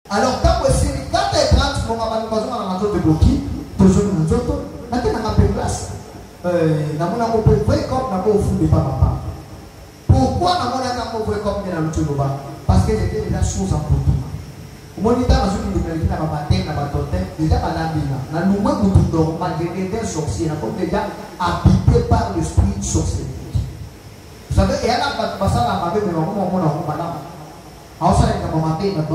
Alors, quand vous êtes 4h30, vous avez besoin de bloquer, toujours nous autres, vous avez une place. Vous avez vrai comme vous avez au fond de papa. Pourquoi vous avez un vrai comme dans le Tchouba? Parce que j'étais déjà sous un peu. Mon état dans une nouvelle vie, n'a pas bâti, n'a pas toté, déjà à la vie. N'a nous moins beaucoup d'or, malgré des sorciers, n'a pas déjà habité par l'esprit sorcier. Vous savez, et elle a pas ça à ma vie, mais mon madame. Alors ça, il y a un moment, il y a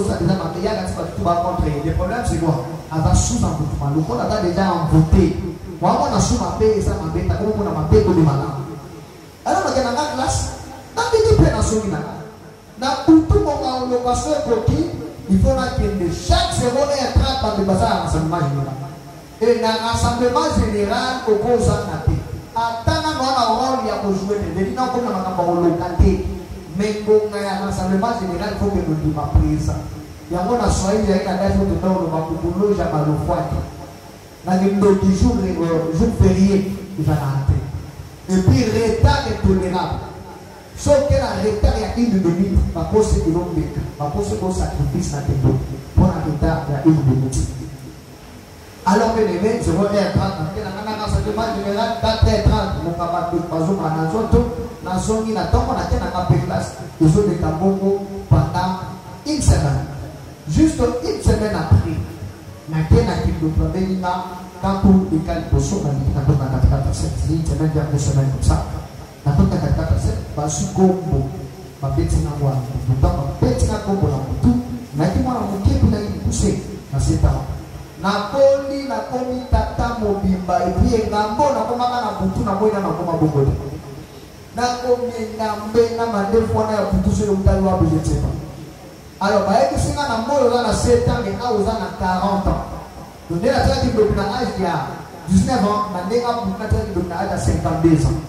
des problèmes, le problème c'est quoi? Elle a sous un peu, le monde a déjà voté. Moi, on a sous ma paix, et ça m'a fait, comme on a ma paix, comme malade. Alors, on a une classe, dans les deux nations, dans tout le monde, on va se bloquer. Il faut que chaque seconde est attrape par le bazar à l'enseignement général. Et dans l'enseignement général, au cause en athée. Attends, on a joué des gens comme on a localité. Mais pour l'enseignement général, il faut que nous disions ma prise. Il y a un soirée, il y a un adage de temps, on va pour le Jamal au foie. Dans les jours fériés, il va rentrer. Et puis, retard est tolérable. Sauf que la retard est une minute, pas pour ce que l'on met, pas pour ce qu'on sacrifice à tes dos. Pour la retard, il y a une minute. Alors que les mecs, je vois les 30, l'enseignement général, 4h30, mon camarade de Pazou, dans la zone, il attend qu'on atteigne à la classe, ils ont des Kabongo pendant une semaine. Juste une semaine après, Naken a quitté le premier quand tout est calme pour son ami, quand on a 4 une semaine, 2 semaines comme ça. Na tota katika basi kombo mabeti na mwa mtamba mabeti na kombo na mtu na kimwa na mkepu na kuse na seta na koli na komi tata mobimba epi ngambo na koma na butu na moina na koma bongo na komi ngambe na mandefu na ya butu sio utali wa bujetipa alors ba eki singa na moyo na 7 ans et a aux na 40 ans donc la traite de na âge ya 19 ans na ndeka butu na traite de na âge à 52 ans.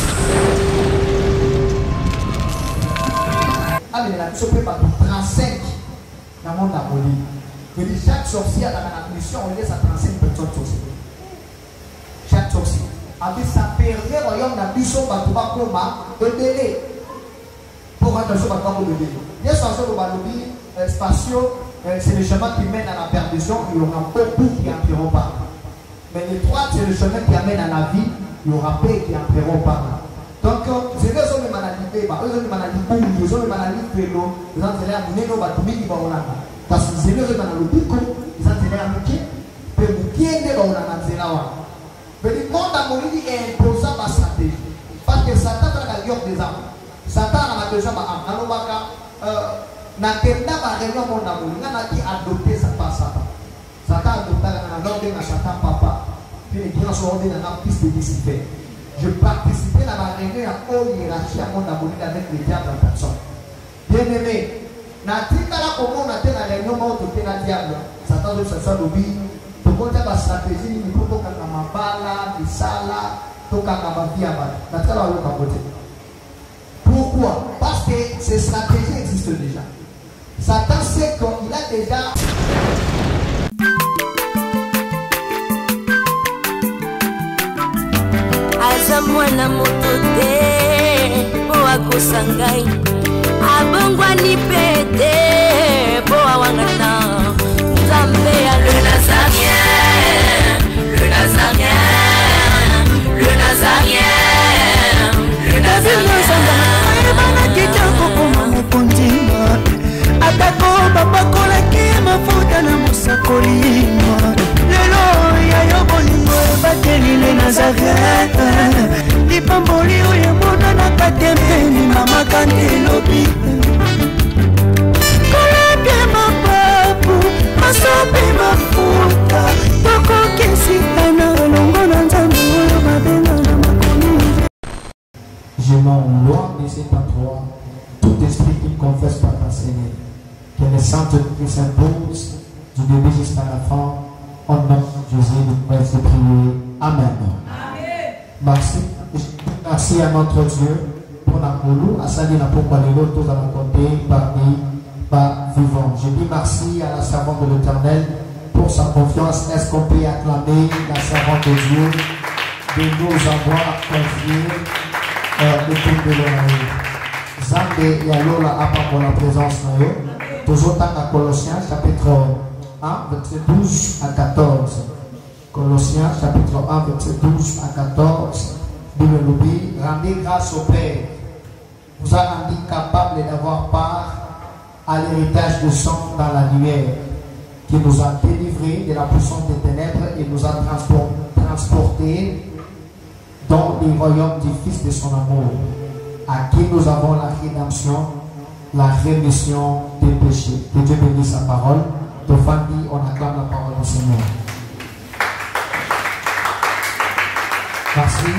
Ah, mais la mission peut pas 35 dans le monde d'Amoli. Je dis chaque sorcière dans la mission, on laisse à 35 personnes sorcières. Chaque sorcière. Avec ça permet le royaume de la mission, de délai. Pour attention, de délai. Les sorcières de spatiaux, c'est le chemin qui mène à la perdition, il y aura beaucoup qui n'entreront pas. Mais les 3, c'est le chemin qui amène à la vie, il y aura peu qui n'entreront pas. Donc, c'est eux qui ont des maladies, eux ont des maladies boum, ils ont des maladies félo, ils ont des maladies qui vont parce que c'est eux qui ont des maladies, ils ont des maladies qui vont mais le monde a mouru est imposant ma stratégie. Parce que Satan a la gueule des âmes. Satan a déjà ma âme. N'a pas réunion mon amour. N'a pas adopté sa part Satan. Satan a adopté la Satan papa. Puis les gens sont rendus dans la piste de discipline. Je participais dans la réunion à haute hiérarchie à mon abonné avec les diables en personne. Bien aimé, Natika comment on a été dans la réunion où on était dans le diable. Satan veut s'asseoir au but. Tout le monde a une stratégie, il faut qu'on ait ma bala, des salas, tout le monde a ma vie à bala. Natika va le capoter. Pourquoi? Parce que ces stratégies existent déjà. Satan sait qu'il a déjà. Mwana moto te po akosa ngai abongwani pete po awangata Nzambe ya le Nazarien, le Nazarien, le Nazarien, le Nazarien. Ebana kitoko koma mokondima atako babakolaki mafuta na mosakolima lelo ya yo bolingo ebateli le Nazarien lipamboli oyo monana katembeni mama kandelobi kolapye mapapu masope mafuta tokokesitana elongo na Nzambe oyo babenga na makomi. Je m'en loin de cet endroit tout esprit qui ne confesse pas ta Seigneur. Que le Saint-Esprit s'impose du début jusqu'à la fin. Au nom de Jésus, nous pouvons prier. Amen. Merci. Merci à notre Dieu pour la moulou, à saluer la pourquoi les autres tous à mon côté, parmi pas vivants. Je dis merci à la servante de l'Éternel pour sa confiance. Est-ce qu'on peut acclamer la servante de Dieu de nous avoir confié le truc de l'Éternel? Zambé et alors là, à part pour la présence, toujours dans Colossiens chapitre 1, verset 12 à 14. Colossiens chapitre 1, verset 12 à 14. Bible nous dit, rendez grâce au Père, vous a rendu capable d'avoir part à l'héritage du sang dans la lumière, qui nous a délivrés de la puissance des ténèbres et nous a transportés dans les royaumes du Fils de son amour, à qui nous avons la rédemption, la rémission des péchés. Que Dieu bénisse sa parole. De famille, on acclame la parole du Seigneur. Merci.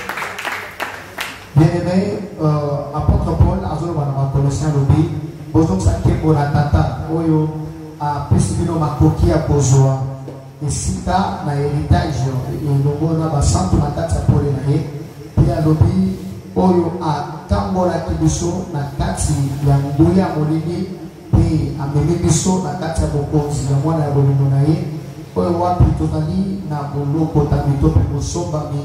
Bien-aimé, apôtre Paul, Azul Wanama Colossiens Lobby, Bozong Sakebo Ratata, Oyo, a Pesibino Makoki à Bozoa, et Sita, na héritage, et Lobo na Basanto Matata Paul et puis à Lobby, Oyo a Tambola Kibiso, na Kati, Yanguya Molini, puis a Memibiso, na Kati à Bokozi, la moine à Bolimonaye, Oyo Wapi Totali, na Boloko Tamito, Bosomba,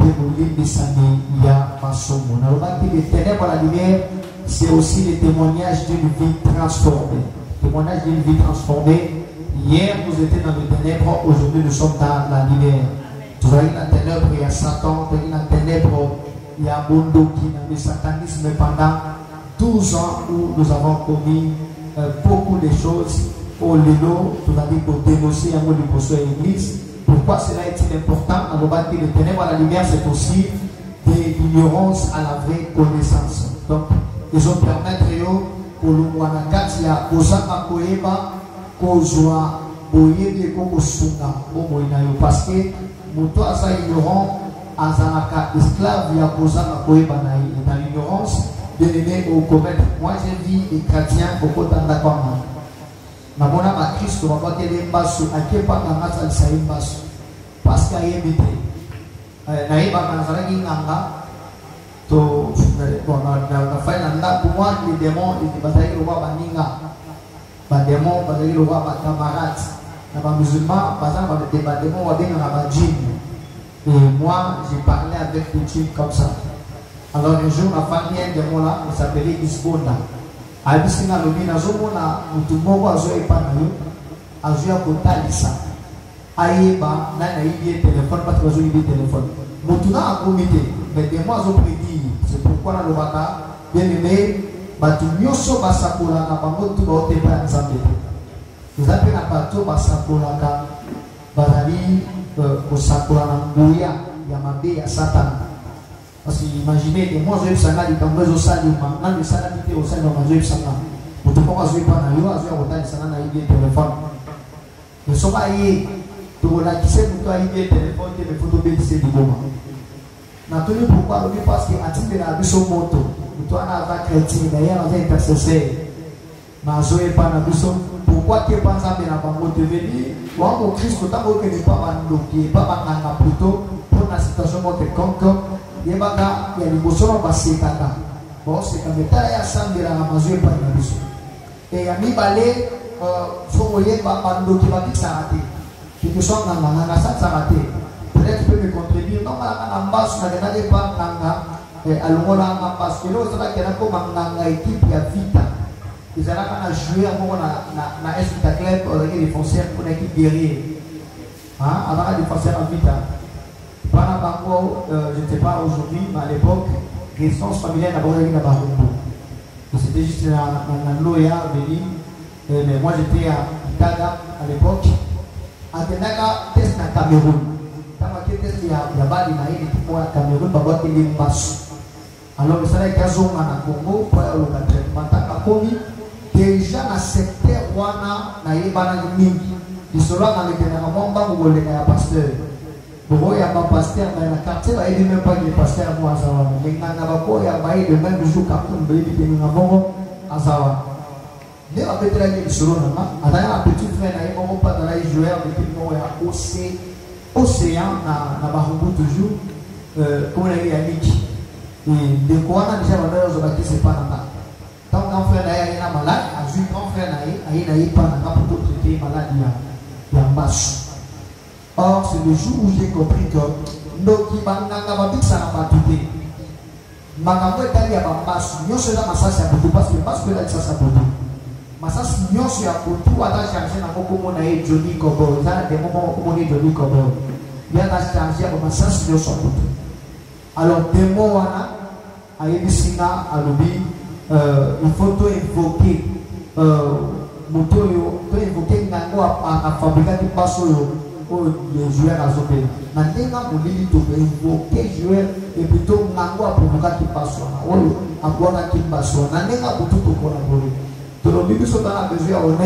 les ténèbres à la lumière, c'est aussi le témoignage d'une vie transformée. Témoignage d'une vie transformée. Hier, vous étiez dans les ténèbres, aujourd'hui, nous sommes dans la lumière. Tu vois, il y a la ténèbre, il y a Satan, il y a la ténèbre, il y a Bondo qui a le satanisme pendant 12 ans où nous avons commis beaucoup de choses. Au Lélo, tu vas dire pour dénoncer un mot de poisson à l'église. Pourquoi cela est-il important? On va dire que le ténèbre à la lumière, c'est aussi de l'ignorance à la vraie connaissance. Donc, ils ont permis pour le Wanakatia, aux Amakoeba, qu'aux Joa, Boyé, qu'aux Sunga, parce que Mouto Asa ignorant, Azanaka esclave, il y a aux Amakoeba, dans l'ignorance, bien aimé au commettre. Moi, j'ai vu les chrétiens au côté de la Kwama. Namona ma Christ va pas qu'elle est basse à qui pas la masse elle s'est basse parce qu'elle est habitée naïba quand ça nganga to bon na fa nanda pour moi les démons ils bataillent le roi baninga ba démons bataillent le roi ba camarade na ba musulman bazan ba des démons wa bien na ba djinn et moi j'ai parlé avec des djinns comme ça. Alors un jour ma famille un démon là il s'appelait Isbonda. Abisinga lobi na zomona mutu moko azoe pa na yo azoya kotalisa ayeba na ibi téléphone pas trop ibi téléphone mutu na akomite mais des mois au prédit c'est pourquoi na lobaka bien aimé batu nyoso basakola na bango tu ba otepa nzambe nzambe na bato basakola ka bazali kosakola na nguya ya mabe ya Satan. Parce que imaginez que moi je suis allé dans le salon, dans le salon qui était au sein de ma joie sana. Pour tout comment je vais pas na yo, je vais regarder sana na ibi téléphone. Le soba yi to la qui sait pour toi ibi téléphone que les photos bien c'est du moment. Na tenu pourquoi le parce que atinde la biso moto. Toi na va chrétien d'ailleurs on est intercesseur. Na joie pas na biso pourquoi que pas ça na bango te venir. Wa mo Christ tant que ne pas bandoki, pas banganga plutôt pour la situation quelconque. Yebaka ya libosono basekaka bon c'est comme ça ya sambela na mazwe pa na biso et ya mibale faut yeba bando ki bakisarate qui que sont dans la sarate peut-être peut me contribuer non la ambassade na de pas nanga alongola ambassade que l'autre là qui a comme nanga équipe ya vita ils allaient na jouer na Espita Club les défenseurs pour l'équipe guerrier hein avant les défenseurs en vita. Je ne sais pas aujourd'hui, mais à l'époque, résidence familiale d'abord à Barumbo. C'était juste dans Loya, mais moi j'étais à Itaga à l'époque. À Tenaga, test na Cameroun. Quand on test, il y a Bali, il y a Cameroun, il y a des masses. Alors, le salaire Gazon à Congo, pour le traitement, Takakomi, déjà dans le secteur Wana, na Yébana Mingi. Il sera dans le Ténéramamba ou le pasteur. Pour y a pas pasteur dans le quartier, il n'y a même pas de pasteur à Zawa. Les Nanabako, il y a le même jour qu'à Koumbe, il y a un Zawa. Il y a un petit frère qui est sur le nom. Il y a un petit frère qui est pas dans la joueur, il y a océan, na Barumbu toujours, comme il y a Yannick. Et de quoi on a déjà valeur aux oreilles, c'est pas là. Tant qu'un frère est malade, un grand frère n'est pas là pour traiter malade, il y a un match. Or, c'est le jour où j'ai compris que Noki Banganga Babix a battu. Magambo est allé à Bambas, nous sommes dans ma salle à Boudou parce que là, ça s'appelle. masasi nyonso ya kutu ata charger na komona ye Johnny Kobo za des moments komona Johnny Kobo ya ta charger ba masasi nyonso kutu. Alors démon wana ayebisinga alobi il faut to invoquer moto yo to invoquer ngango a fabriquer di paso yo o les joueurs azopé na ndenga molili to invoquer joueur et plutôt ngango a provoquer di paso na o abona ki paso na ndenga butu to collaborer to lo biso ta besoin on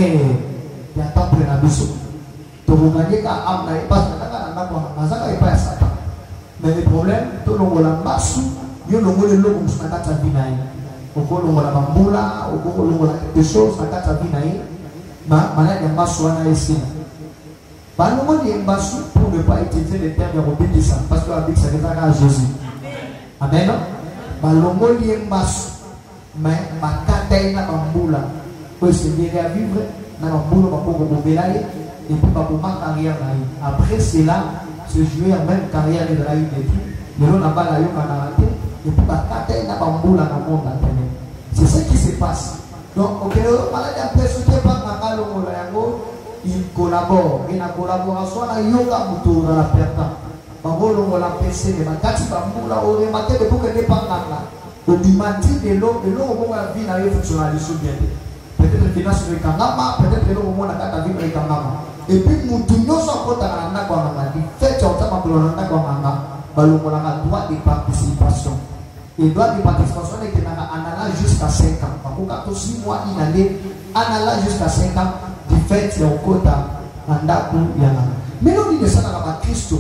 ya temple na biso to bonganyeka amna e paso na na kwa nazaka e pa sata mais le problème to lo ngola basu yo lo ngole lo musna kata vinai okolo ngola bambula okolo ngola quelque chose na kata vinai malade ya basu wana esina balongo ni basu pour ne pas utiliser les termes de obéissance parce que avec ça à Jésus amen balongo ni basu mais makata ina bambula pour se dire à vivre na bambula bakoko bobelaye et puis bakoma carrière na après cela ce joueur même carrière de la détruit mais on n'a pas la yoka na raté et puis bakata ina bambula na monde internet c'est ce qui se passe donc ok malade ya personne pas na longo la yango il collabore et la collaboration na yoka muto na la perta bangolo la PC de bakati bambula o remarquer de pour que dépendant au dimanche de l'eau au la vie na yo fonctionnaliste bien peut-être finance de kangama peut-être l'eau au na kata vie de kangama et puis mutu nyoso kota na kwa ngama di fait autant ma kolona na kwa ngama balongo la droit de participation et droit de participation est que na anala jusqu'à 5 ans parce que 6 mois il allait anala jusqu'à 5 ans du fait ya kota ndaku yana melodi de sana ba Kristo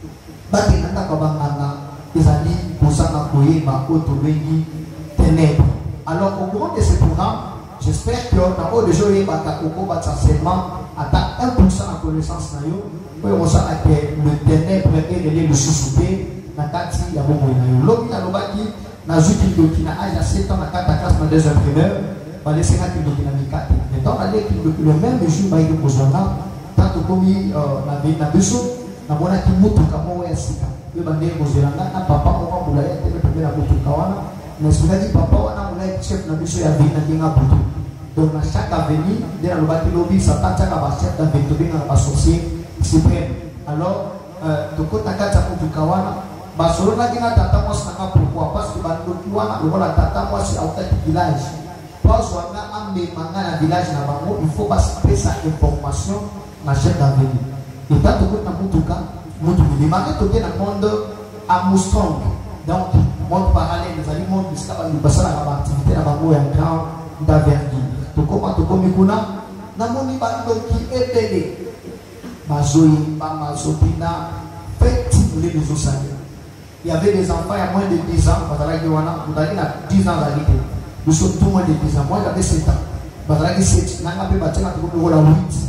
ba kinanda kwa banganga ezali kosanga koyeba otobengi ténèbres. Alors au cours de ce programme j'espère que dans haut de joie bata koko bata seulement ata 1% de connaissance na yo pour on ça que le ténèbre et le sous-souper na kati ya bongo na yo lobi na lobaki na zuki doki na âge à 7 ans na kata classe na deuxième primaire ba laisser na doki na mikati mais dans la leki le même jour ba yiko kozanga tanto komi na vie na biso na bona ki mutu kamo ya sika yo bande kozanga na papa mo mula ya tele premier na mutu kawana mais souvent papa wana mula chef na biso ya vie na dinga butu. Donc à chaque avenue, dès la lobby, ça t'a chef d'avenue dans l'associé suprême. Alors, de côté de Kawana, Basolona Dina Tata moi pourquoi? Parce que Bandokiwana, le rôle Tata moi c'est au village. Parce qu'on a amené Manga village na Bango, il faut passer sa information à chef d'avenue. Et tant que côté Moutuka, Moutuka, les marques toqués dans le monde à Moustong. Donc, monde parallèle, les aliments qui savent nous passer à l'activité à Bango et un grand d'avenue. Tokoma kuna namoni bando ki ebele bazoi bamazopina fête les réseaux sociaux. Il y avait des enfants à moins de 10 ans bazalaki wana mudali na 10 ans d'alité nous sommes tout moins de 10 ans moi j'avais 7 ans bazalaki 7 nanga pe batena ko la 8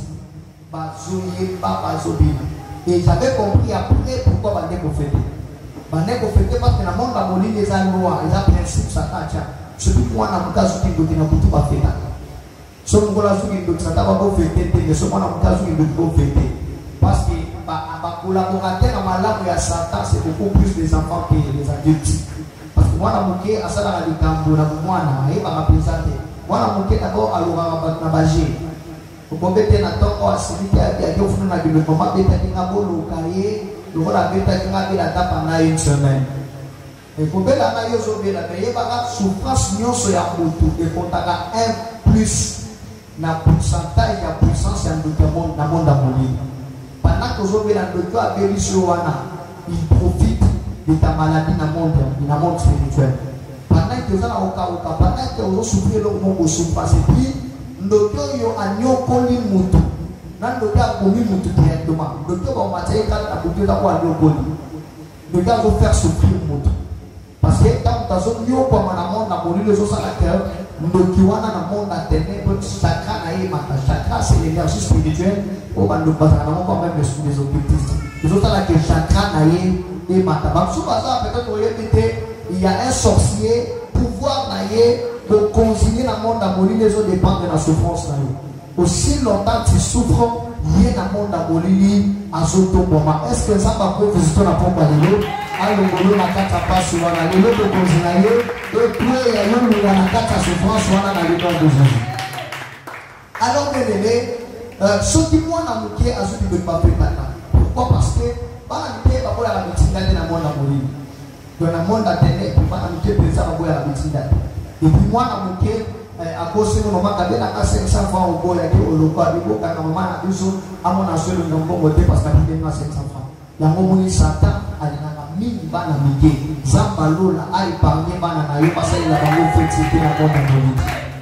bazoi bazopina et j'avais compris après pourquoi bande ko fêter parce que na monde ba moli les loi les principes ça tacha surtout moi na mkazo ki ndokina kutu ba fêter. So ngola zuki ndo tsataba ko fete te so mona mkazu ndo ko fete parce que ba collaborateur na malamu ya Satan c'est beaucoup plus les enfants que les adultes parce que mwana muke asala likambo na mwana e ba représenter mwana muke d'abord alora na baje ko bete na toko asilite ya yo funa na bino mama beta kinga bolo kaye lo la beta kinga bila tapa na une semaine et ko bela na yo so bela mais ba souffrance nyonso ya mutu e kontaka 1 plus na pourcentage ya puissance ya ndoto na monde amoni pendant que vous avez ndoto abeli wana il profite de ta maladie na monde spirituel pendant que vous avez oka pendant que vous souffrez le monde souffrance et puis ndoto yo anyokoli mutu na ndoto akomi mutu directement ndoto ba matériel na butu ta kwa anyokoli ndoto va vous faire souffrir mutu parce que quand ta zone yo kwa na monde na moni les autres acteurs ndokiwana na monde à ténèbres chakra na yemata chakra c'est l'énergie spirituelle au bando bazana mo quand même les occultistes les autres là que chakra na yemata ba souba ça peut-être il y a un sorcier pouvoir na ye de consigner na monde à mourir les autres dépendent de la souffrance na yo aussi longtemps tu souffres yé na monde à mourir à soto boma est-ce que ça va pour visiter la pompe à l'eau alongolo na kata passe wana lelo to konzina yo et puis ya yo na kata souffrance wana na le nom de Jésus Alors, bien aimé, ce qui moi n'a manqué à ce qui ne pas faire. Pourquoi? Parce que, par la médecine dans le monde à mourir. Dans le monde à tenir, par la médecine à la médecine. Et puis, moi, n'a manqué à cause de mon maman, quand a 500 francs au bois, au local, quand maman a dit ça, à mon ancien, nous avons voté parce qu'il a 500 francs. Il y a un moment où Satan a dit mini bana mige zambalola a épargné bana na yo parce qu'il a vraiment fait c'était la bonne politique.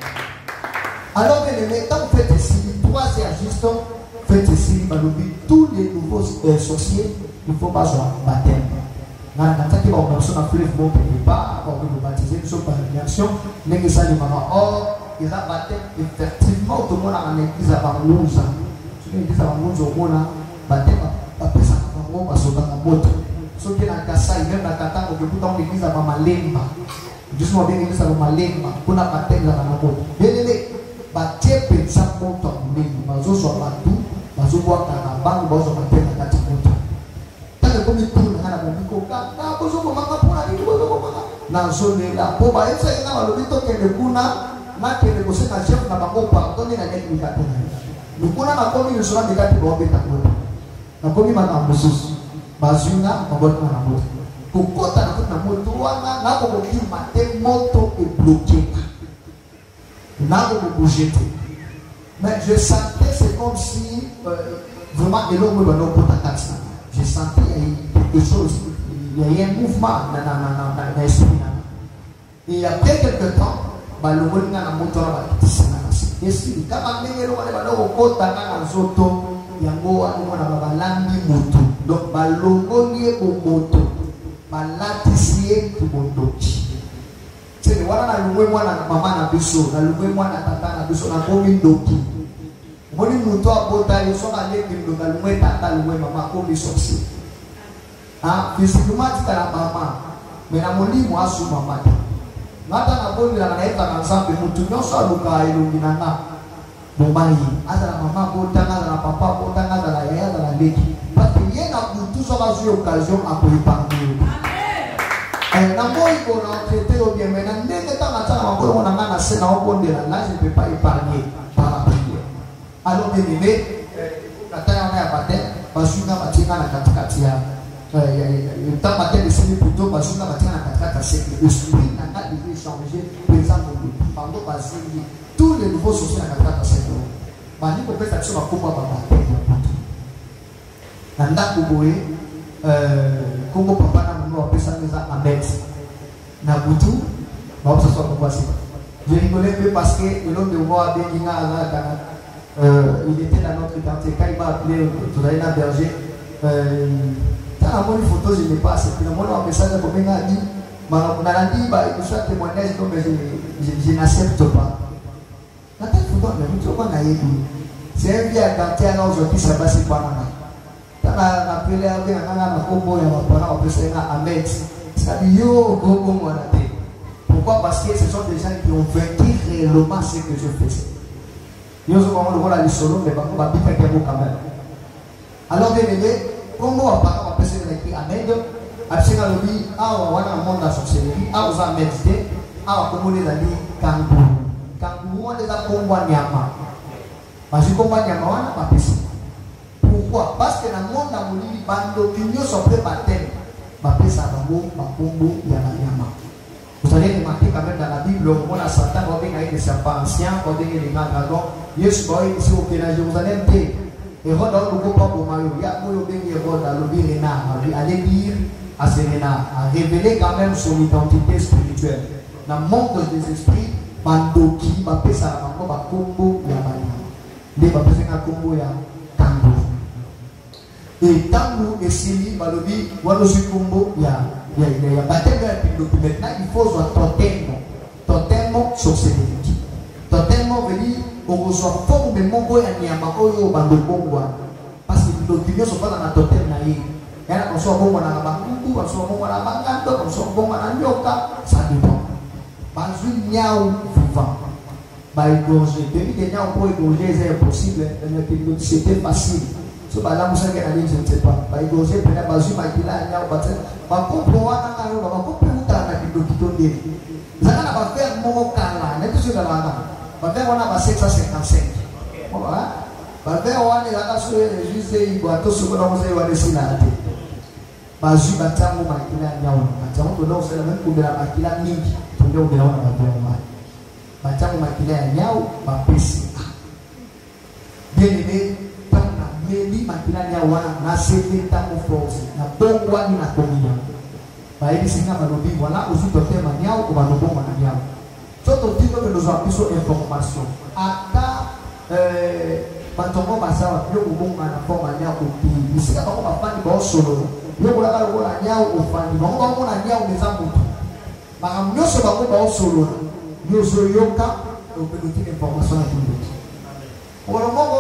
Alors bien aimé, quand vous faites ici, 3 juste faites ici, tous les nouveaux sorciers, il faut pas jouer baptême. Dans la tête, on a besoin de faire le bon pas, on peut baptiser, nous sommes par réaction, mais que ça dit maman, or, il a baptême, effectivement, tout le monde a l'église à Barlouza. Si l'église à Barlouza, on a baptême, après ça, on va sauver la moto. Ce qui est dans le cas, il vient dans le cas où l'église a Malemba. Justement, l'église a Malemba, pour la baptême à la moto. Bien aimé, baptême, c'est un moto, mais bazo soit batou, bazo boit à la banque, bazo baptême à la moto. Tant que comme il tourne à la banque, bazo boit à la moto. Dans zone là, pour bailler ça, il y a le mito qui est le kuna, là qui est le conseil à chef, n'a pas pardonné la lettre du gâteau. Le kuna n'a pas mis le soin de gâteau pour embêter à moi. N'a pas mis ma dame de sauce. Bazuna, on va dans la moto. Pour côté de la moto, on a dit que la moto est bloquée. On a bougé. Mais je sentais, c'est comme si vraiment, et l'homme va nous porter à ça. Je sentais quelque chose, il y a un mouvement dans l'esprit. Et après quelques temps, le monde dans la moto va quitter. Et si, quand on est là, on va dans l'auto. Yango wana balangi moto donc balongoli moto balatisie kumondoki c'est wana na lumwe mwana mama na biso na lumwe mwana tata na biso na komi ndoki moni moto abota yoso na leki ndo na lumwe tata lumwe mama komi soksi ah physiquement la mama mais na molimo asu mama ngata na boni la na eta na nsambe mutu nyoso aluka ilunginanga Bombayi, ada la maman botanga, ada la papa botanga, ada la yaya, ada la leki. Parce qu'il y a tout ça va jouer occasion à pour épargner. Et na moi il faut traiter au bien, mais na ndenge ta na ta mako on a na se na obonde là, je ne peux pas épargner par la prière. Alors bien aimé, kata on a baté, basuka batinga na katikati ya le temps matin de semi plutôt basuka batinga na katikati ya le esprit n'a pas dû changer présent pardon basili. Tous les nouveaux sociaux à la carte Mani peut faire action à Koba Baba. Nanda Koboé, Kongo Papa n'a pas appelé ça à Metz. Nabutu, va se soit pour passer. J'ai rigolé un peu parce que l'homme de moi, il était dans notre quartier. Quand il m'a appelé, tout à l'heure, berger, quand on a une photo, je n'ai pas assez. Puis, on a un message pour me dire, on a dit, il soit témoignage, donc je n'accepte pas. C'est un vieux quartier aujourd'hui, ça va se passer. Quand on a appelé à un combo, on a appelé à Ahmed. Ça dit yo, gogo, moi. Pourquoi? Parce que ce sont des gens qui ont vaincu réellement ce que je faisais. Yo, je vais voir la solo, mais on va bien faire quand même. Alors, bien aimé, comment on va appeler ça Ahmed? Après, on a dit, ah, on a un monde à sorcellerie, ah, on a médité, ah, on a communiqué dans les kangourous. Kangourou on les a combat nyama. Parce que combat nyama on a pas pissé. Pourquoi? Parce que dans le monde dans le bando l'union sont prêts baptême. Baptême ça bango, bakombo nyama. Vous allez remarquer quand même dans la Bible, on a Satan, on a des serpents anciens, on a des dragons. Yes boy, ici au Kenya, vous allez me dire. Et on a le copain pour Mario. Il y a moi bien et on a le renard. Allez dire à ce renard, à révéler quand même son identité spirituelle. Dans le monde des esprits. Bandoki, bapé ça, bakombo ya bani. Les bapé ça kombo ya tango. Et tango et sili, balobi, walosi kombo ya bapé ya pilote. Maintenant il faut soit totem sorcellerie. Totem veut dire on reçoit forme de mongo ya nyama oyo bandobongo. Parce que l'opinion sont pas dans la totem na yi. Yana on soit bongo na bangubu, on soit bongo na bangando, on soit bongo na nyoka, ça dépend. Bazou niaou vivant. Bah égorger. Depuis que niaou pour égorger c'est impossible. C'était facile. So bah là vous savez qu'elle a dit je ne sais pas. Bah égorger peut-être bazou bah qu'il a niaou bah bah comprendre à la bah comprendre où t'as la vidéo qui tourne. Ça n'a pas faire mon cala. N'est-ce que c'est là là. Bah faire on a bah 755. Bavea wane akaso juste ibato soko na mose wane sinate. Bazu batangu makila nyawo. Batangu to donc c'est la même kubela makila mingi. Tunde ubela wana bavea wane. Batangu makila ya nyawo bapesi. Bien aimé, tana meli makila nyawo wana na sete tangu force. Na bongo wani na kominya. Baidi singa balobi voilà aussi doté maniao ko balobo wana nyawo. Toto tiko que nous avons besoin d'information. Ata batongo basawa yo kubonga na forma nyawo kupi. Isika bako bafani ba solo. Yo kulaka lokola nyawo ofani. Bango bango na nyawo meza mutu. Baka mnyoso bako ba solo. Yo so yoka o pedotique information na tundo. Olo mongo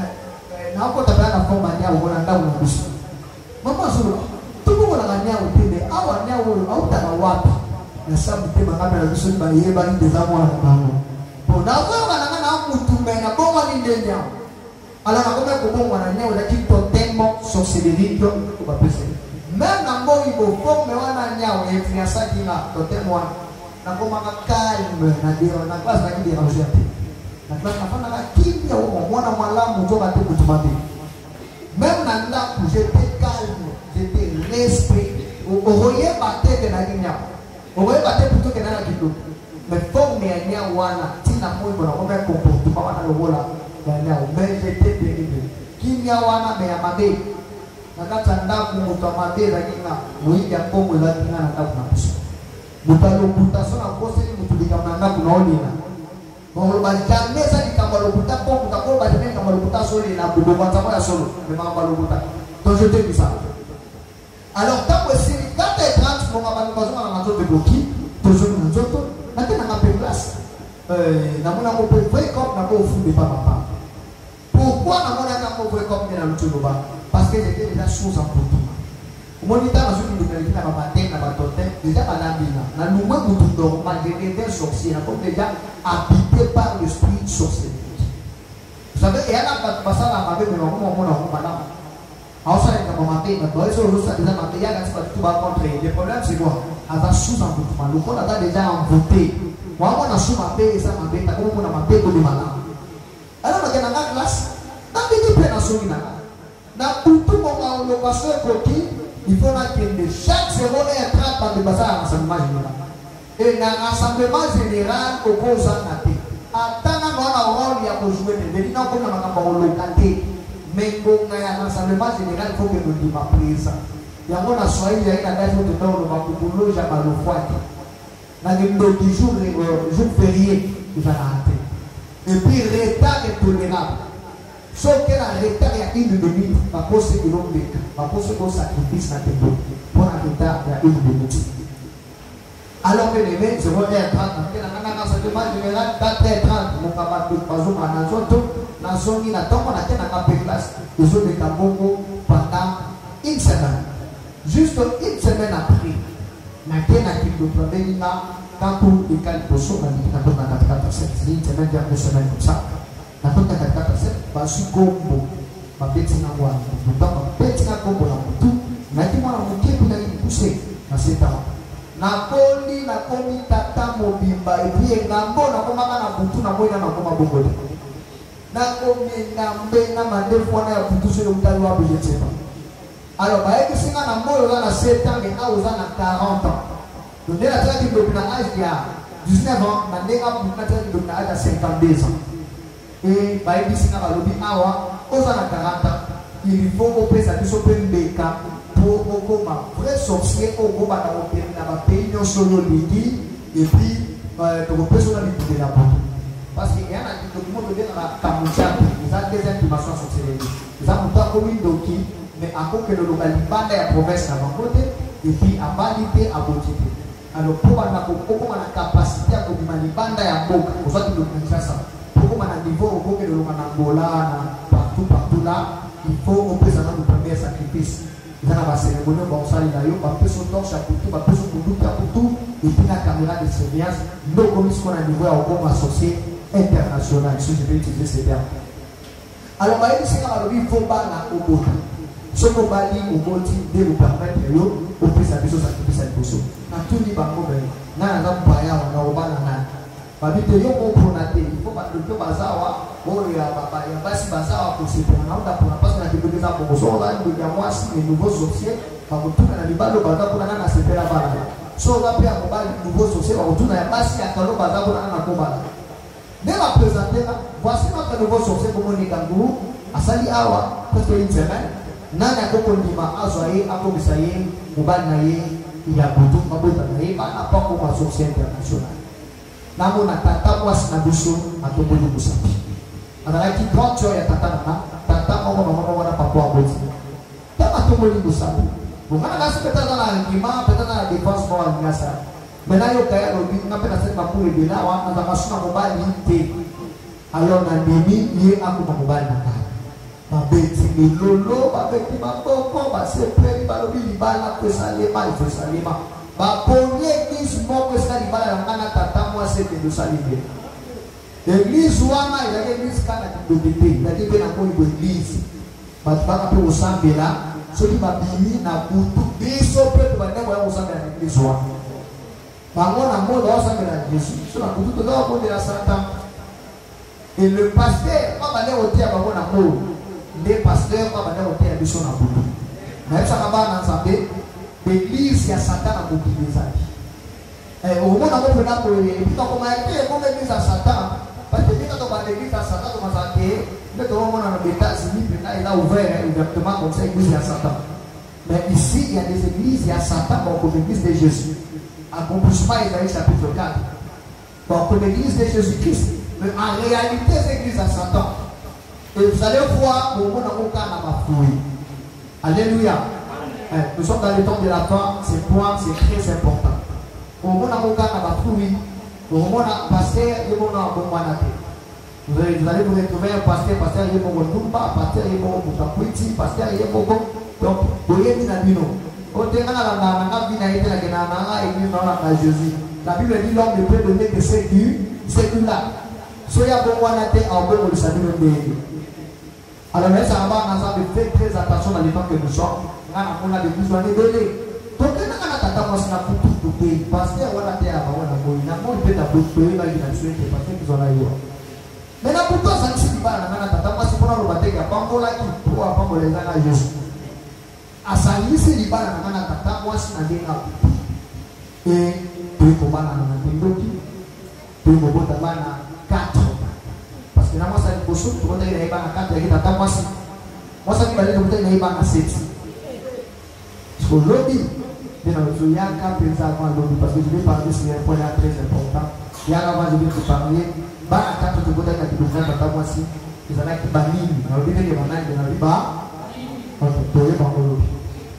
na ko tabana na forma nyawo kona ndawu na biso. Mama solo. Tuko na nyawo tende awa nyawo autana wapi? Na sabu tema kamera biso ba yeba ni dezamu na bango. Bona kwa na mutume na bongo ni ndenya. Alors na kome ko bongo na nyawo lakini totalement sorcellerie yo ko ba pese. Même na bongo ibo forme wana nyawo yetu ya sakina totalement na koma ka calme na dio na classe na kidi ranger. Na classe na fana ka kimya wo mwana mwalamu to ba te kutumate. Même na nda ku j'étais calme, j'étais l'esprit. Oye batete na nyawo. Oye batete plutôt que na la kido. Mais forme ya nyawo wana tina mwiko na kome comportement wana lobola. Mais j'étais terrible. Kimya wana me ya mabe. Nakata ndaku mutamabe lakini muija kongo lakini na ndaku na puso. Mutalokuta sona kose ni mutulika mnangaku na olina. Bongo bajameza nikambalokuta kongo takolo bajameza nikambalokuta soli na budo kwanza ya solo. Mema mbalokuta. Donc je te dis ça. Alors tant que si quand tu 30 mon abani bazonga na mato de bloki, toujours na zoto, na tena na pe place. Na mona ko pe vrai comme na ko fu de papa. Pourquoi na mona ka ko vrai comme na lutuloba? Parce que j'étais déjà sous en tout. Monita na zulu de na papa ten na batote, déjà banabina. Na luma mutu do ma j'étais sorcier, na comme déjà habité par l'esprit sorcier. Vous savez, il y a la passage à ma bébé, mais on m'a dit, also avec la maman, mais sur le stade de la matériel, tout va contrer. Le problème, c'est quoi? Elle va sous-envoûtement. Le corps a déjà envoûté. Moi, on a sous-mappé et ça m'a fait, comme on a mappé pour les malades. Alors, on a dans la classe, dans les plein à son dans tout le monde, on a passé pour qui il faut que chaque seconde est attrape par le bazar à l'enseignement général. Et dans l'enseignement général, au cause en athée. Attends, on a un rôle, il y a pour jouer, mais il n'y a pas de localité. Mais pour l'enseignement général, il faut que nous disions ma prise. Il y a un soirée, il y a un adage de temps, le macoupolo, j'ai mal au foie. Dans les jours fériés, il va l'arrêter. Et puis, retard est tolérable. Sauf que la retard, il y a une minute, pas pour ce que l'on dit, pas pour ce qu'on sacrifice dans tes dos. Pour la retard, il y a une minute. Alors que les mecs, je vois être 30, parce que l'enseignement général, dans tes 30, mon camarade, pas au management, dans son île, tant qu'on a été dans la classe, ils ont des Kabongo pendant une semaine. Juste une semaine après, maintenant, il y a une quand on est calme pour ça, on a dit qu'on a 4-7, une semaine, 2 semaines comme ça. Na toka katika kasema basi kombo mabeti na wana ndio mabeti na kombo na mtu na kima na mkepu na kuse na seta na koli na komi tata mobimba ebie ngambo na koma na butu na moyo na koma bongo na komi ngambe na mandefu na ya butu sio mtali wa bujete alors ba eki singa na moyo na 7 ans et au za na 40 ans donc la traite de na âge ya 19 ans na ndenga butu na traite de na âge ya 52 ans. Et baïbi singa balobi awa oza na 40 ans il faut opesa biso pe mbeka pour okoma vrai sorcier okoma na opera na ba pays nyonso yo ligi et puis to opesa na lipi la poto parce que yana ki to monde de na kamucha za des informations sorcellerie za muta commune doki mais encore que le local banda ya province na bangote et puis abalite abotite alors pour na okoma na capacité ya kobima libanda ya boka ozati le Kinshasa. Comme à un niveau au que le Angola, partout là, il faut présenter le premier sacrifice. Ils ont la cérémonie, on s'en est d'ailleurs, on peut son torche à tout, on peut son conduite à tout, et puis la caméra de surveillance, nos commissions qu'on a niveau au comme associé international, si je vais utiliser ces termes. Alors, il faut pas la au ce qu'on va dire au côté de vous permettre de vous présenter ce sacrifice à l'impossible. Dans tout le monde, on a un baya, on a un baya. Il faut pas que le bazaar oyo ya basi baza bakosepela na uta mpona mpasi na kiboko eza bokosokola ndenge ya mwasi le nouveau sorcier bakotuna na libalo baza kuna na nasepela bana so oza mpe ya mobali nouveau sorcier bakotuna ya basi ya kalo baza kuna na nakobala nde bapresentela voici notre nouveau sorcier komonika nguru asali awa presque une semaine nani akokondima azwa ye akomisa ye mobali na ye ya butu mabota na ye bana pakoma sorcier international namona tata mwasi na biso atomboli mosapi azalaki grande joy ya tata moko mama wana papa aboti tata atomboli mosapi bongana kasi peta aza na argument peta na défense moko alingasa mena yo kaya lobi nga mpe nasali makulu ebele awa nazanga so na mobali te alors na ndimi ye akoma mobali na ngai babeti milolo babeti maboko basepeli balobi libala po esalema ifo esalema baponi eglise moko esala libala na ngai na tata mwasi ekende osalime eglise wana ezalaki eglise kaka kindoki te ezalaki mpe na koyibo eglise bato baka mpe kosambela soki babimi na butu biso mpe to bandeko ya kosambela na eglise wana bango na moda osambela na jésus so na butu toza bakondela satan et le pasteur kwa bandeko oteya bango na moda nde pasteur kwa bandeko oteya biso na butu nayebisaka bana nzambe l'église ya satan na mokili ezali omona ngo mpena boye ebikakoma te ekoma église ya satan parce que bika tokanda église ya satan tokozala te nde tokomona na États-Unis mpena eza ouvert ouvertement comme ça église ya satan mais ici il y a des églises ya satan comme l'église de Jésus accomplissement Isaïe chapitre 4 comme l'église de Jésus-Christ mais en réalité c'est l'église ya satan et vous allez voir omona ngo kana mafui alléluia. Nous sommes dans le temps de la fin, ce point c'est très important. Au monde à Moka n'a pas trouvé, au monde à pasteur, il y a vous allez vous retrouver un pasteur, il y a mon Dumba, pasteur, il y a mon Mutapuiti, pasteur, il y a mon donc, vous voyez, il y a Bino. Au terrain, la Jésus. La Bible dit l'homme ne peut donner que c'est du là. Soyez bon, en bon, le salut de alors, mais ça va ensemble, faites très attention dans les temps que nous sommes. On a des besoins de donner. Donc, on a tata moi c'est na pour tout pays. Pasteur on a été à on a moi na moi peut être d'autres pays là qui n'a souhaité parce qu'ils ont là yo. Mais là pour toi ça ne suffit pas na tata moi c'est pour le battre ya pambola qui pour pambola na Jésus. Asalisi libala na tata moi c'est na denga. Et puis comment na ndoki. Puis mobota bana 4. Parce que na moi ça il faut surtout quand il y a bana 4 ya tata moi moi ça qui va dire que il y a bana 7. Au lobby, il y a un lobby parce que je vais parler sur un point très important. Il y a avant je vais te parler, bah à 4 de côté qui nous vient dans moi si ils allaient qui banni, on dit que les managers de la riba, on peut trouver dans le lobby.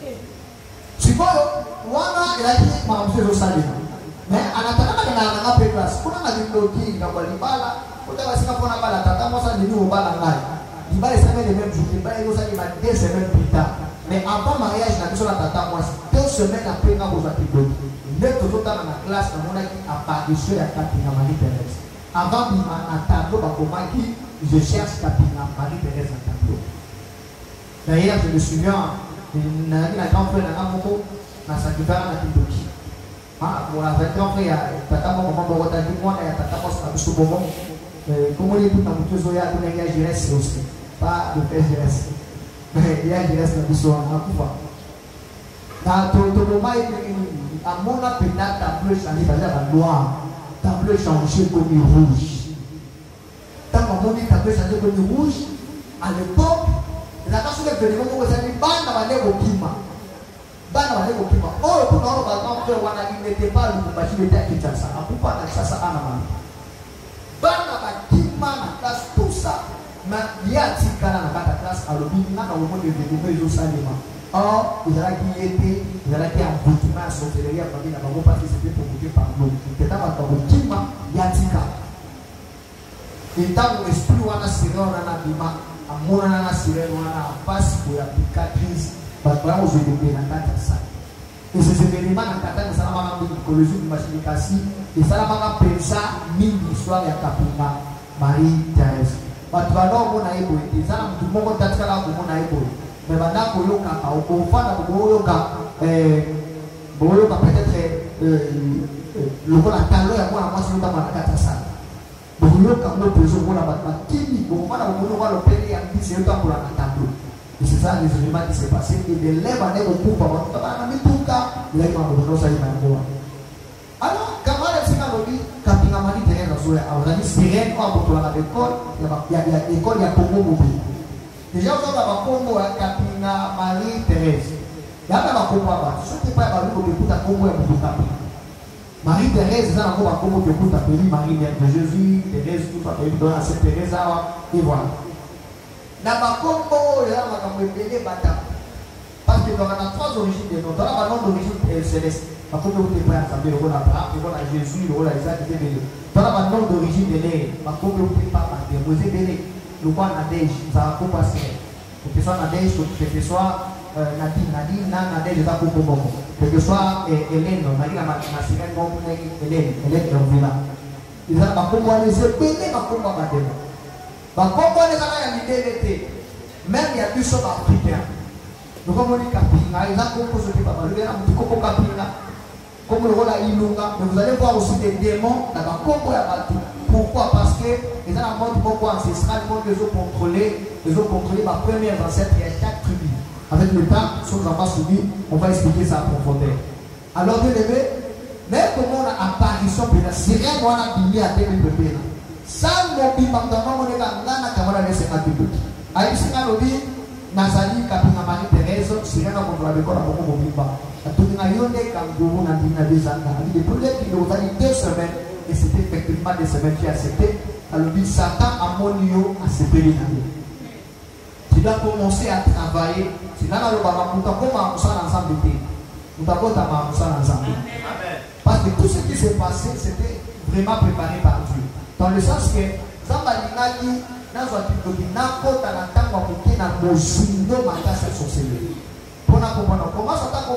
Si bon, wana il a dit ma monsieur Rosalie, mais en attendant que na na place, pour na dit lobby na kwa libala, pour ta basika pour na bala tata moi ça dit au bala ngai. Libala ça met les mêmes jours, libala il ça dit ma 2 semaines plus tard. Mais avant le mariage, la mission tata moi 2 semaines après na boza pilote. Ndé toto dans la classe na mona qui apparaissait à Kapina Marie-Thérèse. Avant un tableau ba comment qui je cherche Kapina Marie-Thérèse en tableau. D'ailleurs je me souviens na grand frère na moko na sakibara na Kindoki. Ah pour la grand frère tata moi comment ba wata dit moi na tata moi na biso bomo. Comment les tout na mutuzo ya kuna ya Jérès aussi. Pas de faire Jérès. Mais il y a des restes de son enfant. Dans tout le moment, à mon appel, tableau changé, la noir, tableau changé comme rouge. Tant qu'on dit tableau changé comme rouge, à l'époque, la personne qui venait au Zani, Bana va aller au Kima. Bana va aller au Kima. Oh, pour nous, il n'était pas le combat, il était à Kinshasa. À pourquoi ça, ça a un Bana va Kima, la classe, tout ça. Mais il y a un petit canal dans la classe à l'objet, il y a un moment de développer le salement. Or, il y a qui était, il y a qui a un bouton à son télé, il y a un moment parce que c'était pour bouger par l'eau. Il y a un moment qui m'a, il y a un petit canal. Et tant que l'esprit ou un assuré, on a un bima, à mon assuré, on a un passe pour la cicatrice, parce que là, on se développe dans la salle. Et ces événements dans la salle, ça m'a amené l'écologie de Machinikasi, et ça m'a pensé mille histoires à Kapina, Marie-Thérèse. But bado na ibo izana mtu mmoja tatkala kumona ibo me banda koyoka ka okofana peut-être le la talo ya mwana mwasi kama nakata sana Boyo Kambo Peso pour la bataille. Qui bon, on a le pays à qui c'est autant pour la tableau. Et c'est ça les éléments qui s'est passé. Et des lèvres à l'air au coup, on a mis tout cas, il a eu un bon ça, il m'a dit. Alors, quand on a dit quand il a dit derrière la soirée, on a dit sirène, on a pour la l'école, il y a l'école, il y a Congo mobile. Déjà, on a Congo à Kapina Marie-Thérèse. Il y a un Congo à ce qui n'est pas à Congo et à Marie-Thérèse, ça n'a pas Congo que vous appelez Marie-Mère de Jésus, Thérèse, tout ça, il donne à cette Thérèse, et voilà. Dans ma Congo, il y a un bébé bâtard. Parce que dans la trois origines de nom, dans la nom d'origine céleste, ma Congo est prêt à savoir, on a Abraham, on a Jésus, on a Isaac, et Bélé. Dans la nom d'origine de l'air, ma Congo est pas mal, vous êtes Bélé, le roi Nadège, ça va pas passer. Pour que ce soit Nadège, pour que ce soit Nadine, Nadège, ça va pas passer. Que ce soit Hélène, Marie la sirène, Hélène est revenue là. Ils ont ma Congo, les épées, ma Congo, ma démon. Ma Congo, les gens qui ont été, même il y a du sol africain. Nous avons dit Kapina, ils ont composé des papas, le Coco Kapina, comme le rôle à Ilunga, mais vous allez voir aussi des démons dans ma Congo à Batu. Pourquoi? Parce que les gens ont montré pourquoi ancestral, ils ont contrôlé ma première ancêtre et à chaque tribu. Avec le temps, si on n'a pas suivi, on va expliquer ça en profondeur. Alors, bien aimé, même comment on a apparition, la sirène, on a billet à 2000 bébés. Sans mon bim, on a laissé un petit peu. Aïe, si on a dit, Nazali, Kapina Marie-Thérèse, sirène, on va le corps à mon bimba. A tout le monde est comme vous, on a dit, des années. Depuis les ont dit 2 semaines, et c'était effectivement des semaines qui acceptaient. Alors, Satan a mon lieu à se périr. Tu dois commencer à travailler. Si nous avons ensemble, nous avons ensemble. Parce que tout ce qui s'est passé, c'était vraiment préparé par Dieu. Dans le sens que, comment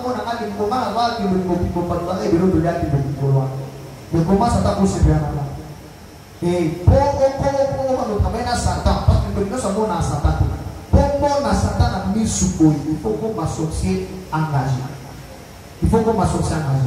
Satan a mis sous il faut qu'on m'associe engagé. Il faut qu'on m'associe engagé.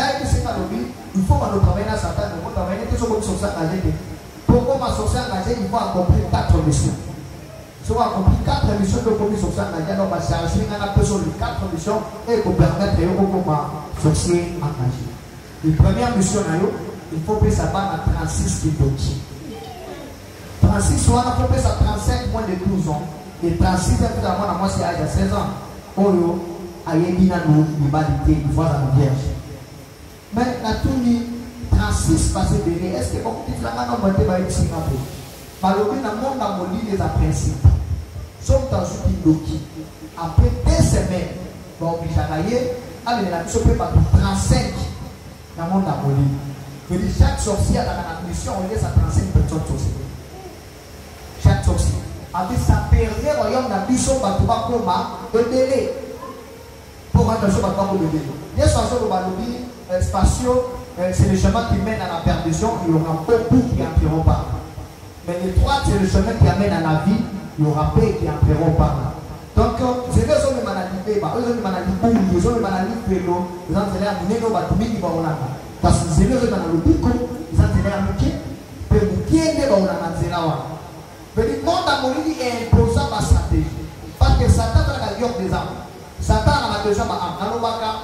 Il faut qu'on travaille à Satan, on va travailler sur le social engagé. Pour qu'on m'associe engagé, il faut accomplir 4 missions. Si on accomplit 4 missions de commis social engagé, on va charger un peu sur les 4 missions et pour permettre qu'on m'associe engagé. La première mission, il faut que ça va à 36 km. 36 soit il faut que ça 35 moins de 12 ans. Et 36 évidemment, moi c'est à 16 ans. Oyo, ayébina nous, l'humanité, il faut la vierge. Mais la tournée 36 passé de est-ce que beaucoup de gens ont monté par Singapour? Malheureusement, dans le monde a moli les principes. Sauf dans une doki. Après 2 semaines, on va obliger à aller, allez, la mission peut pas 35 dans le monde a moli. Je dis chaque sorcière dans la mission, on laisse à 35 personnes sorcières. Chaque sorcière. Avec sa période, royaume n'a plus son bateau de délai. Pour attention, bateau de délai. Les chansons de Balobi, spatiaux, c'est le chemin qui mène à la perdition, il y aura beaucoup qui n'entreront pas. Mais les 3, c'est le chemin qui amène à la vie, il y aura peu qui n'entreront pas. Donc, c'est les hommes de maladie, eux ont des maladies pour les hommes de maladie vélo, ils ont des amener nos bateaux qui vont là. Parce que c'est les hommes de maladie, ils ont des amener qui vont là. Mais le monde a mouru est imposant ma stratégie. Parce que Satan a la gueule des âmes. Satan a déjà ma âme. Alors,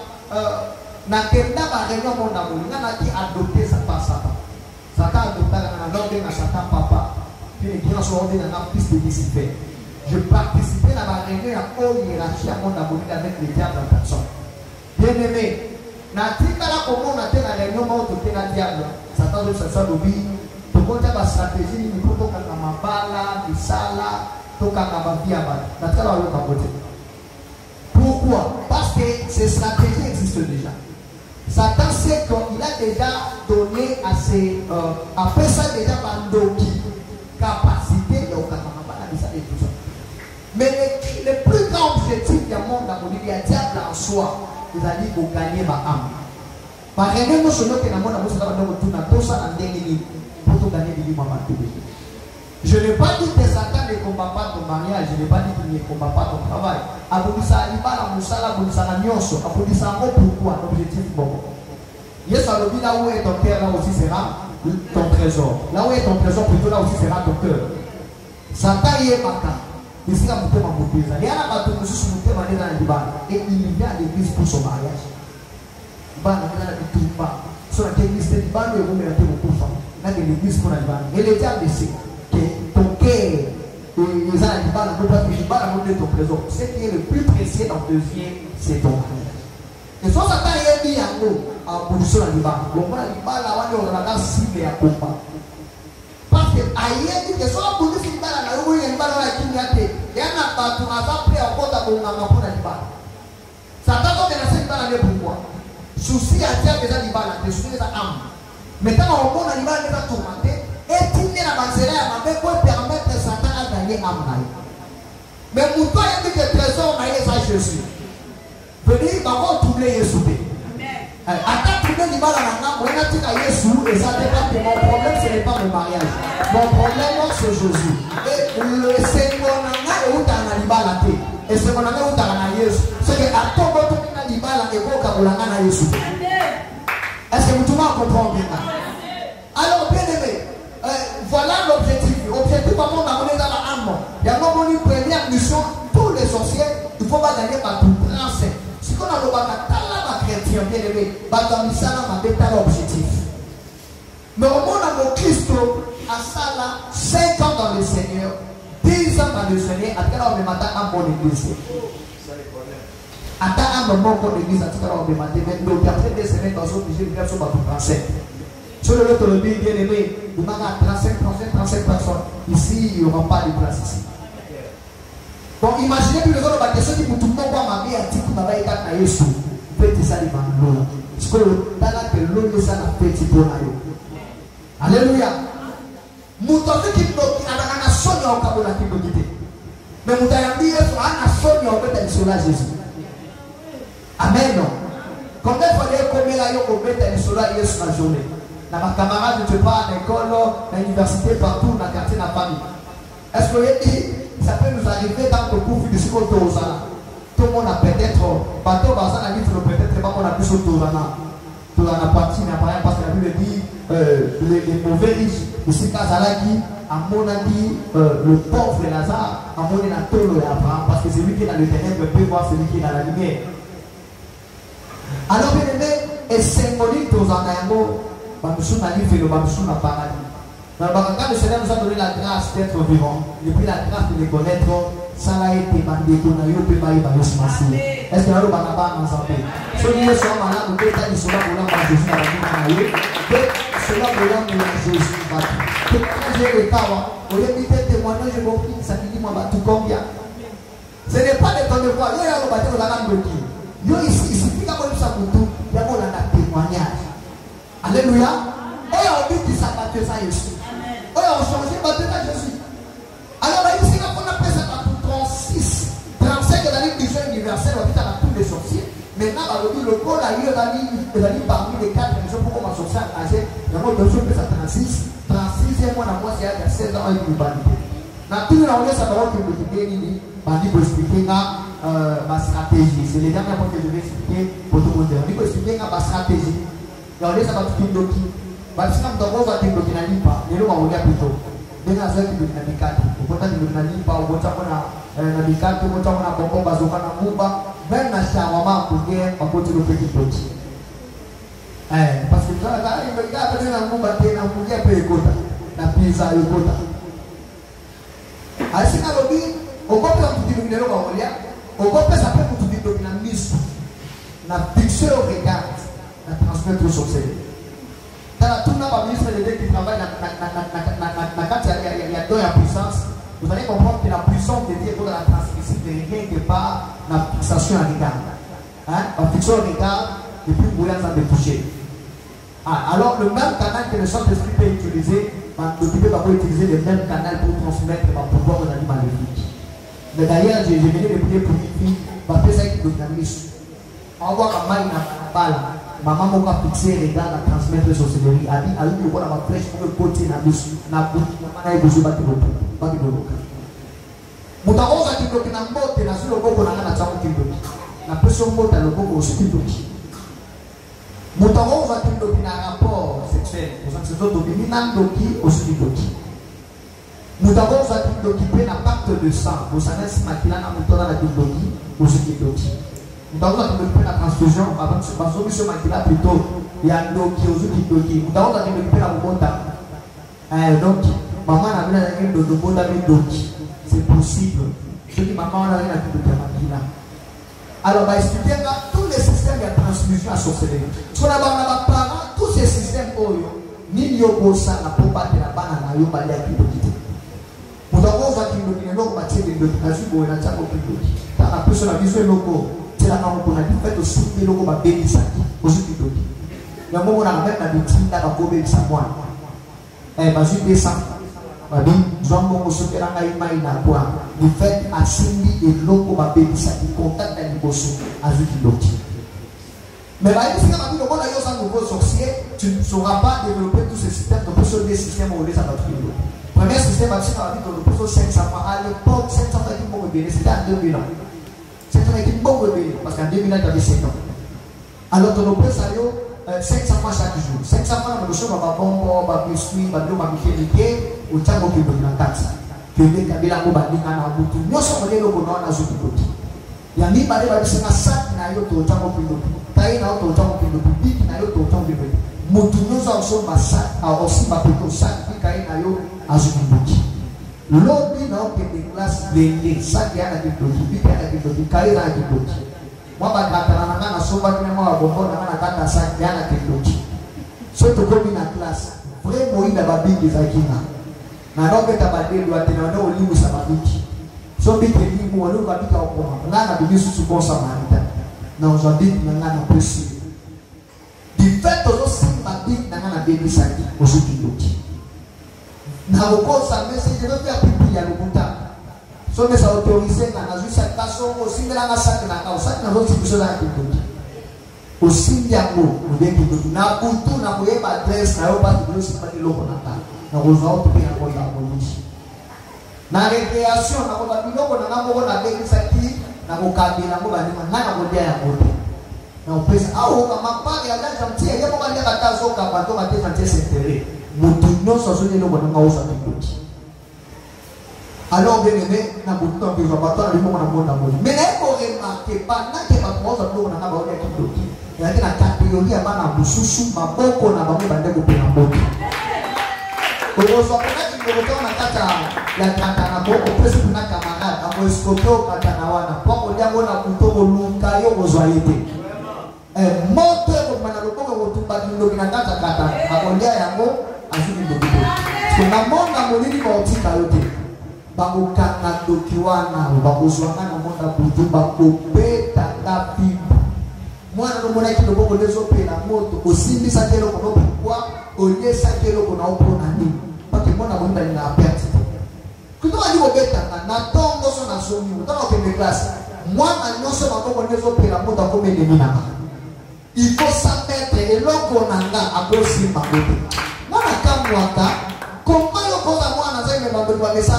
n'a pas réunion monde a mouru. N'a dit adopter ça par Satan. Satan a adopté la Satan papa. Puis les gens sont rendus dans la piste de discipline. Je participais dans la réunion à haute hiérarchie à monde a mouru avec les diables en personne. Bien aimé, n'a dit qu'à la commune on a été dans la réunion où on était dans le diable. Satan veut s'asseoir au billet. Pour la stratégie, il faut que la bala, les salas, tout le monde. Pourquoi? Parce que ces stratégies existent déjà. Satan sait qu'il a déjà donné à ses. Après ça, déjà, Bandoki, capacité de tout ça. Mais le plus grand objectif du monde, il y a diable en soi. Il a dit pour gagner ma âme. Par exemple, nous sommes dans le monde, nous avons tout ça en dernier. Pour gagner du maman. Je n'ai pas dit que Satan ne combat pas ton mariage, je n'ai pas dit qu'il ne combat pas ton travail. Aboudissa Alibala, Moussala, Aboudissa Nyoso, Aboudissa pourquoi l'objectif bon. Yes, à l'objet là où est ton père là aussi sera. ton trésor. Là où est ton trésor, plutôt là aussi sera ton cœur. Satan y est maca. Ici, là, vous pouvez m'emboutir. Il y a un bateau, monsieur, vous pouvez m'amener dans la Liban. Et il vient à l'église pour son mariage. Liban, on a dit tout pas. Sur l'église de Liban, il y a beaucoup de femmes. Là, il y a l'église pour la Liban. Et le diable sait que ton cœur, les gens à Liban, on ne peut pas que Liban a montré ton trésor. Ce qui est le plus précieux dans tes vies, c'est ton cœur. Et soit Satan y est mis en position à Liban. Bon, moi, Liban, là, on a la cible à combat. Parce que ailleurs dit que soit pour nous c'est pas la rue il y a pas la kinyate il y a un pas tout à fait en compte à mon pour la Liban. Ça t'a donné la scène dans le pourquoi. Souci à dire déjà Liban de souci ça âme. Maintenant on a Liban déjà tourmenté et timé la banzera à ma pour permettre Satan à gagner âme. Mais pour toi il dit que trésor na ça Jésus. Venez par troubler Jésus. Attends, tout le monde va dans la main, Jésus, et ça dépend que mon problème, ce n'est pas mon mariage. Mon problème, c'est Jésus. Et le Seigneur n'a où t'as un libala. Et c'est mon ami où t'as un Jésus. C'est que à ton bout, tu as un libala et au Kaboulanga na Jésus. Est-ce que vous comprenez bien? Alors, bien aimé, voilà l'objectif. L'objectif, comment on a monné dans la âme. Il y a une première mission, tous les sorciers, il faut pas gagner par tout français. Si on a le chrétien bien aimé, l'objectif. Mais au monde de Christ, à ça là, 5 ans dans le Seigneur, 10 ans dans le Seigneur, à quel moment on matin à mon église. À quel moment on église, à quel moment on matin, mais donc après des semaines, dans son budget, il y a sur le français. Sur le retour, bien aimé, il y a 35 personnes. Ici, il n'y aura pas de place ici. Donc imaginez que les autres questions qui pour tout le monde voit ma vie à Tikou Baba et Kaka Yesu. Faites ça les bandes. Parce que dans que l'eau est ça la fête pour la. Alléluia. Moutonne qui bloque à la nation au Kabola qui bloque. Mais Moutonne dit Yesu à la nation au fait sur la Jésus. Amen. Combien de fois il y a combien là au fait sur la Yesu la journée. Dans ma camarade je pars à l'école, à l'université partout dans le quartier de la famille. Est-ce que vous dit ça peut nous arriver dans le cours de ce qu'on tout le monde a peut-être bateau bazar a dit peut-être pas qu'on a plus autour dans la partie mais parce que la Bible dit les mauvais riches ici Kazalaki à mon avis le pauvre Lazare à mon avis Tolo et Abraham parce que c'est lui qui est dans le ténèbre peut voir celui qui est dans la lumière. Alors bien aimé et symbolique aux Anayamo Bamsou n'a dit le Bamsou n'a pas dit. Quand le Seigneur nous a donné la grâce d'être vivant, il a pris la grâce de les connaître, ça a été demandé qu'on a eu au pays de est-ce que nous avons ensemble? Si nous sommes malades, nous devons être cela pour l'homme Jésus dans la vie de cela pour l'homme de Jésus. Quand j'ai le temps, au lieu de témoigner, je compris ça qui dit moi tout combien. Ce n'est pas de ton devoir, il y a le bâtiment dans la bloquée. Il suffit qu'à nous ça pour tout, il y a un témoignage. Alléluia. Et on dit qu'il s'abattait ça Jésus. Oh, on change battu à Jésus. Alors, ici, on appelle ça pour 36, 35 dans l'île du jeu universel, on dit à tous les sorciers. Maintenant, on dit le col a eu parmi les 4 religions pour commencer à sorcier âgé. Il y a un autre chose que ça 36. 36e mois, moi, c'est à 16 ans, il y a une banalité. Dans tout le monde, ça va être une banalité pour expliquer ma stratégie. C'est les dernières fois que je vais expliquer pour tout le monde. On dit pour expliquer ma stratégie. Et on dit ça va tout le monde. Parce que nous avons dit que nous n'avons pas, nous avons dit plutôt. Nous avons dit que nous n'avons pas, nous avons dit que nous n'avons pas, nous avons dit que nous n'avons pas, même dans ce moment, nous avons dit que nous parce que quand nous avons dit que nous la pizza et le quota. Alors, si nous avons dit, on peut faire tout le monde, on peut faire ça pour tout le monde, la fixer au regard, la transmettre au sorcier. Tout le monde ministre de Dieu qui travaille il y a deux la puissance. Vous allez comprendre que la puissance de Dieu est dans la transmission de rien que par la fixation à regard. La fixation au regard, le plus bouillant ça de toucher. Alors le même canal que le Saint-Esprit peut utiliser, le Dieu va utiliser le même canal pour transmettre le pouvoir aux animaux maléfiques. Mais d'ailleurs, j'ai venu de prier pour une fille, va faire ça avec le dynamisme. On voit comment il n'a pas là. Maman m'a fixé les gars à transmettre les sorcelleries. Elle dit, allez, on va flèche pour le côté na bouche. Na bouche, maman a besoin de battre le bout. Mutaoza kidogo na mbote na sio gogo na ngana cha kidogo. Na peso mbote le gogo aussi kidogo. Moutaro va te donner un rapport sexuel. Pour ça que c'est tout doki, nan doki, aussi doki. Moutaro va te donner un pacte de sang. Pour ça que si makila na moutara na doki, aussi doki. Moutaro va te donner la transfusion. Avant que ce soit monsieur makila plutôt, il y a doki, aussi doki. Moutaro va te donner la monta. Donc, maman a vu la gueule de monta doki. C'est possible. Je dis maman a vu la gueule de makila. Alors, bah, expliquer tous les systèmes de transmission à sorcellerie. Ce qu'on a dans parents, tous ces systèmes, ni yo ça la pompa de la banane, yo balé à qui doki. Nous avons va qui doki, nous avons bâti des doki, nous avons bâti des doki. Dans la personne a besoin de logo, c'est la maman qu'on a dit, fait aussi des logos, bah, baby saki, aussi qui doki. Il y a un moment où on a même la victime, là, bah, baby samoine. Eh, bah, je descends. Babi, zongo musuke la ngai mai na kwa. Du fait asindi et loko ba baby ça qui contacte à l'impossible azuki doki. Mais là, si on a vu le bon ailleurs sans nouveau sorcier, tu ne sauras pas développer tous ces systèmes. Donc, sur des systèmes où les abattus. Premier système, c'est dans le plus 500 fois. À l'époque, 700 fois qui m'ont révélé, c'était en 2000 ans. 700 fois qui m'ont révélé, parce qu'en 2000 ans, il y avait 7 ans. Alors, dans le plus, ça y est. 500 fois chaque jour. 500 fois, on a besoin de bonbons, de biscuits, de l'eau, de pieds, ou de temps qu'il y a dans que les Kabila Mobadika na Butu. Nous sommes les logos dans la zone de Butu. Il y a mis par les balais, c'est un sac na yo to temps qu'il y a. Taï na to temps qu'il y a. Bik na yo to temps qu'il y a. Mutu nous sommes un sac, aussi ma plutôt sac, qui caï na yo à zone de Butu. L'autre na que des classes les sacs y a na Butu, bik na Butu, caï na Butu. Moi, je suis en sac, surtout comme une classe, vraiment, il y a des bibles qui sont là. Donc, tu as des lois, tu as des livres, ça va vite. Si tu as des livres, on va vite au courant. Là, on a des sous bon samaritain. Non, j'en dis, on a un peu si. Du fait, aussi, ma Bible, on a des bibles qui sont là. Dans le cours, ça me dit, je veux faire pipi à l'Obuta. Si on est autorisé, on a juste cette façon aussi de la sac, on a aussi besoin d'un peu de aussi bien beau, on dit que nous avons tout, nous avons pas d'adresse, nous n'avons pas de bleu, c'est pas de l'eau qu'on a. Nous avons tout bien pour la police. Dans la récréation, nous avons pas de l'eau, nous avons pas de l'eau, nous avons pas de l'eau, nous avons pas de l'eau, nous avons pas de l'eau. Nous avons pas de l'eau. Nous avons pas de l'eau, nous avons pas de l'eau, nous avons pas de l'eau. Alors, bien aimé, nous avons tout un peu de l'eau, mais il faut remarquer, pendant que nous avons tout un peu de l'eau, il y a une catégorie à la boussoussou, ma boko na bango bande ko pena boko. Ozo kana kingoto na kata ya kata na boko pesa kuna camarade, amo escoto kata na wana. Poko ndango na kutobo lunga yo ozwaite. Moto ko mana loko ko tumba kindo kina kata kata. Akondia yango aziki boko. Kuna monga molini ba otika yote. Bango kana dokiwana, bango zwana na monda kutumba ko beta na pibu. Moi, je ne sais pas si je suis la moto, aussi, je sais que je suis pourquoi, au lieu de ça, je suis parce que moi, je suis la perte. Quand on dit que je suis la moi, je suis la moto comme une minute. Il faut s'en mettre et l'autre à cause de ma moto. Moi, comment je suis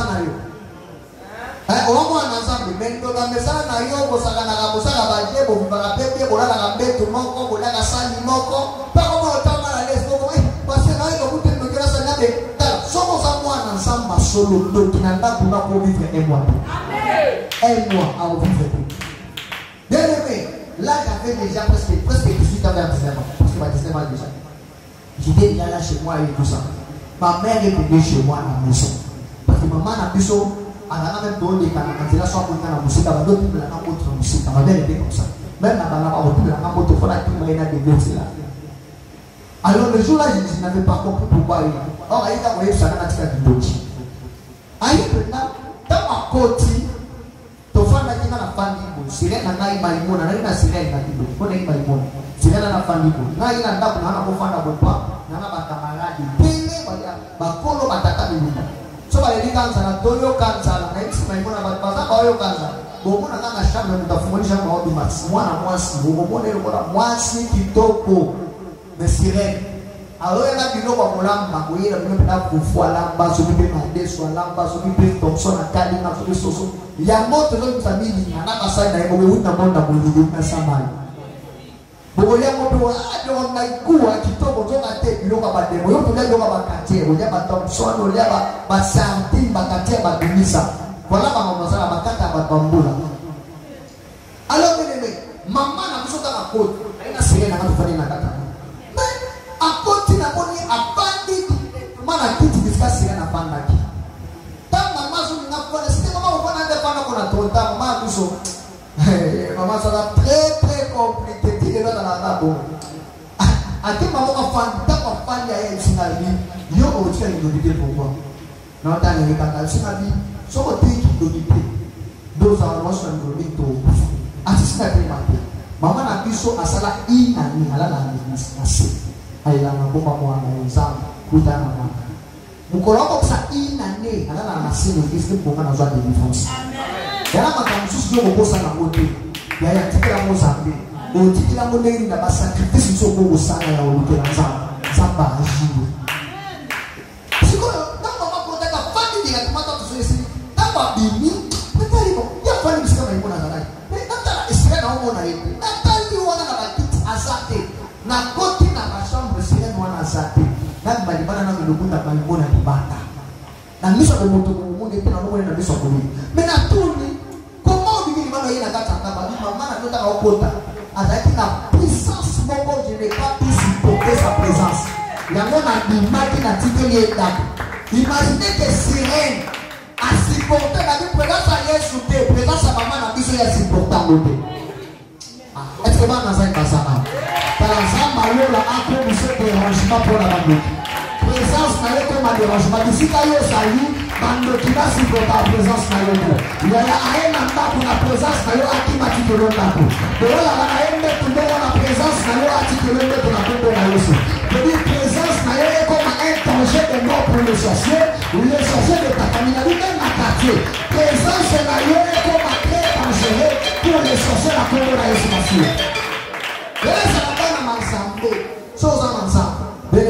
omo anazambi mendo na mesana na yo bosaka na kabosaka baje bo bibaka pepe bola na mbeto moko bola na sali moko pa ko otama na leso ko parce que na yo kutu ndo kila sana de ta somo za mwana samba solo ndo kinanda kuna ko vivre un mois. Un mois à vivre. Bien aimé, là j'avais déjà presque 18 ans vers 19 ans parce que ma 19 ans déjà. J'étais déjà là chez moi et tout ça. Ma mère est venue chez moi à la maison parce que maman a biso a même donné quand il a sorti la musique, à d'autres la autre musique, à même été comme ça. Même à la autre la moto, il faut la climat et des là. Alors le jour là, je n'avais pas compris pourquoi il. Or, il a envoyé ça dans la tika du doki. Aïe, maintenant, dans ma côte, tu fais la tika na fandi bo. Sirène na ngai maïmon, na ngai na sirène na tibo. Ko ngai maïmon. Sirène na fandi bo. Ngai na ndaku na ko fanda bo pa, na ba camarade. Pele ba kolo batata bi. So ba yedi kanza na toyo kanza na isi maimona baza bayo kanza bomo na kanga shamba mtafumulisha kwa hodi masi mwana mwasi bomo nero kwa mwasi kitoko mesire aloya na bino kwa mulamba kuira bino pena kufua lamba so bibe madeso lamba so bibe Thompson akali na so soso ya moto no mtamini na basai na ebo wuta bonda bulugu na samai bokolia moto ado naikuwa kitoko toka te biloka bademo yo tolia yoka bakatie olia ba Thompson olia ba Sardine bakatie ba Dumisa voilà ba ngomazala bakata ba bambula alors bien mama na biso kaka koti aina sire na kufanya na kata mais akoti na boni abandi mana kiti discuss na panda ki tama mazu na kwa site mama ufana nde panda kona tonta mama biso maman ça va très compliqué tu es dans la bon ati maman afan ta afan ya yeye sinali yo o tia indonité pourquoi non ta ni kaka sinali so ko tiki indonité dos ans moi je ndoni to ati sinali mate maman na biso asala inani alala ni nasi aila na bomba mwana nzambe kutana na mukoloko sa inani alala na sino kisi bonga na zwa délivrance yana makamsusu yo bokosa na kote ya ya tikira mozambe o tikira moneri na basacrifice so ko sana ya oluke na zamba ajiwe siko na mama kota ka fandi ya tumata tusesi tamba bimi natali mo ya fandi bisika mai mona zanai natala isika na omona yetu natali wana na bakiti azate na koti na bashambre sika wana azate na balibana na milukunda mai mona libata na miso ko moto ko munde tena no na miso ko ni mena tuni il y a une puissance je n'ai pas pu supporter sa présence. Il y a imaginez que sirène a supporté la présence à Yesu, présence à maman a dit qu'il y a supportable. Est-ce que maman a dit ça? Par exemple, il y a un dérangement pour la bande. Présence n'a pas de dérangement. Ici, quand il y a salut, bande qui va supporter la présence n'a pas. Il y a un anda pour la présence n'a pas qui m'a dit que l'on a pour. De là, il y a un mec qui a la présence n'a pas dit que l'on a pour la Yesu. Je dis présence n'a pas comme un danger de mort pour le sorcier ou le sorcier de ta famille. Il y a un quartier. Présence n'a pas comme un très dangereux pour les sorciers à cause de la Yesu. Et là, ça va pas dans l'ensemble. Chose en ensemble.